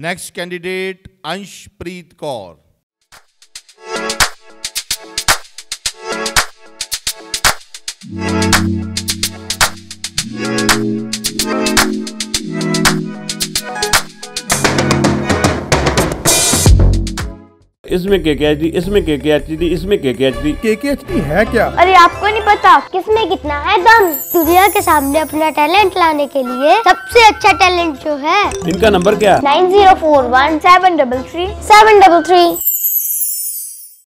Next candidate अंशप्रीत Kaur. इसमें KKHD, इसमें KKHD, इसमें KKHD। KKHD है क्या? अरे आपको नहीं पता किसमें कितना है दम। दुनिया के सामने अपना टैलेंट लाने के लिए सबसे अच्छा टैलेंट जो है। इनका नंबर क्या? 9041 733 733।